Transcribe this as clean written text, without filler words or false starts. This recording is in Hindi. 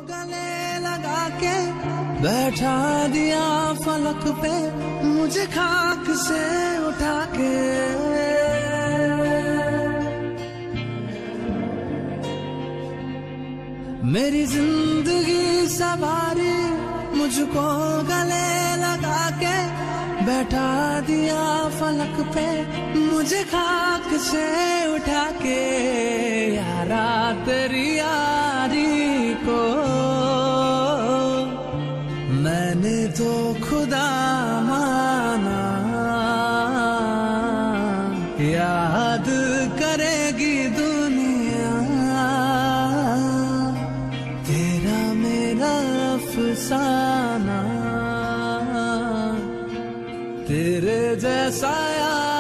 गले लगा के बैठा दिया फलक पे मुझे खाक से उठा के। मेरी जिंदगी सवारी मुझको गले लगा के बैठा दिया फलक पे मुझे खाक से उठा के। यारा तेरी यारी को मैंने तो खुदा माना, याद करेगी दुनिया तेरा मेरा अफसाना, तेरे जैसा यार